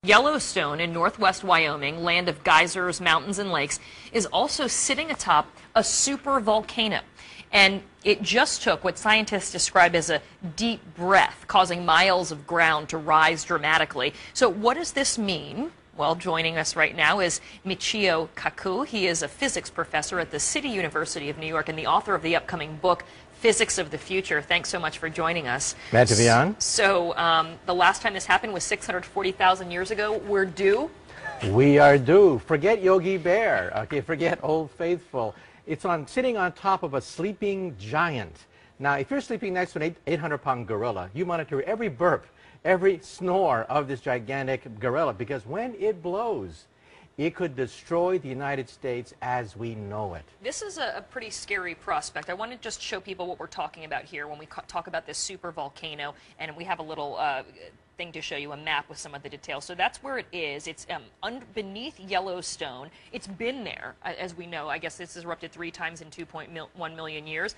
Yellowstone in northwest Wyoming, land of geysers, mountains, and lakes, is also sitting atop a super volcano. And it just took what scientists describe as a deep breath, causing miles of ground to rise dramatically. So what does this mean? Well, joining us right now is Michio Kaku. He is a physics professor at the City University of New York and the author of the upcoming book, Physics of the Future. Thanks so much for joining us. Glad to be on. So the last time this happened was 640,000 years ago. We're due? We are due. Forget Yogi Bear. Okay, forget Old Faithful. It's sitting on top of a sleeping giant. Now, if you're sleeping next to an 800-pound gorilla, you monitor every burp, every snore of this gigantic gorilla, because when it blows, it could destroy the United States as we know it. This is a pretty scary prospect. I want to just show people what we're talking about here when we talk about this super volcano, and we have a little thing to show you, a map with some of the details. So that's where it is. It's beneath Yellowstone. It's been there, as we know. I guess this has erupted 3 times in 2.1 million years.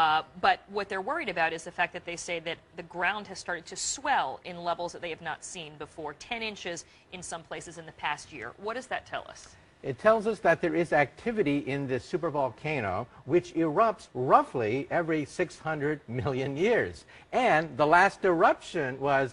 But what they're worried about is the fact that they say that the ground has started to swell in levels that they have not seen before, 10 inches in some places in the past year. What does that tell us? It tells us that there is activity in this supervolcano, which erupts roughly every 600 million years. And the last eruption was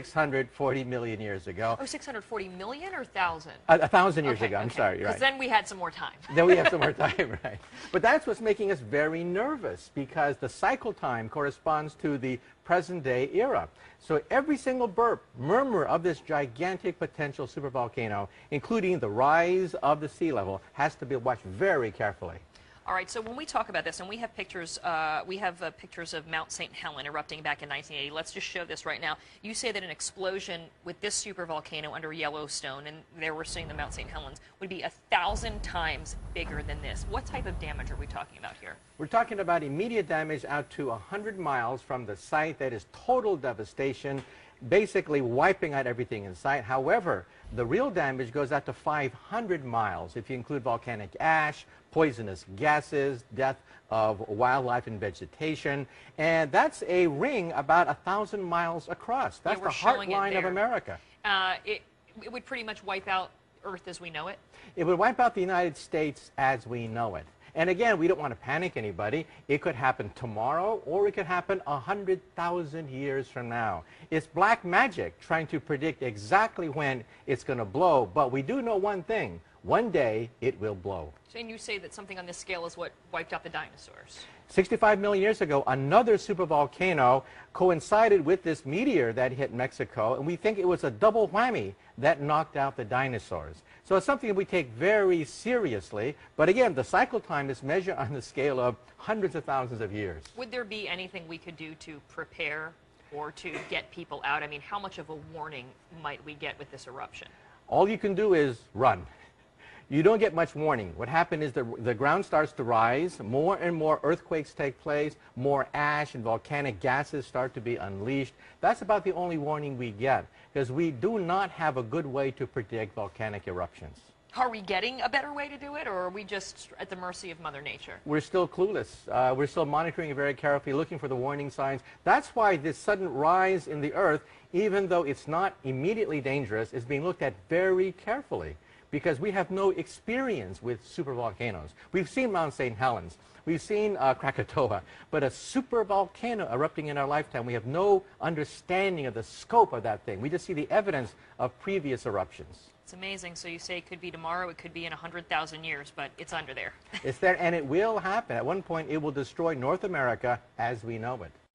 640 million years ago. Oh, 640 million or 1,000? 1,000 years okay, ago, I'm okay. sorry, right. Because then we had some more time. Then we have some more time, right. But that's what's making us very nervous, because the cycle time corresponds to the present-day era. So every single burp, murmur of this gigantic potential supervolcano, including the rise of the sea level, has to be watched very carefully. All right, so when we talk about this, and we have pictures, pictures of Mount St. Helen erupting back in 1980. Let's just show this right now. You say that an explosion with this supervolcano under Yellowstone, and there we're seeing the Mount St. Helens, would be 1,000 times bigger than this. What type of damage are we talking about here? We're talking about immediate damage out to 100 miles from the site. That is total devastation, basically wiping out everything in sight. However, the real damage goes out to 500 miles if you include volcanic ash, poisonous gases, death of wildlife and vegetation, and that's a ring about 1,000 miles across. That's the heartline of America. It would pretty much wipe out Earth as we know it? It would wipe out the United States as we know it. And again, we don't want to panic anybody. It could happen tomorrow, or it could happen 100,000 years from now. It's black magic trying to predict exactly when it's going to blow, but we do know one thing. One day, it will blow. And you say that something on this scale is what wiped out the dinosaurs. 65 million years ago, another supervolcano coincided with this meteor that hit Mexico, and we think it was a double whammy that knocked out the dinosaurs. So it's something that we take very seriously, but again, the cycle time is measured on the scale of hundreds of thousands of years. Would there be anything we could do to prepare or to get people out? I mean, how much of a warning might we get with this eruption? All you can do is run. You don't get much warning. What happened is the ground starts to rise, more and more earthquakes take place, more ash and volcanic gases start to be unleashed. That's about the only warning we get, because we do not have a good way to predict volcanic eruptions. Are we getting a better way to do it, or are we just at the mercy of Mother Nature? We're still clueless. We're still monitoring it very carefully, looking for the warning signs. That's why this sudden rise in the Earth, even though it's not immediately dangerous, is being looked at very carefully, because we have no experience with supervolcanoes. We've seen Mount St. Helens, we've seen Krakatoa, but a supervolcano erupting in our lifetime, we have no understanding of the scope of that thing. We just see the evidence of previous eruptions. It's amazing. So you say it could be tomorrow, it could be in 100,000 years, but it's under there. It's there, and it will happen. At one point, it will destroy North America as we know it.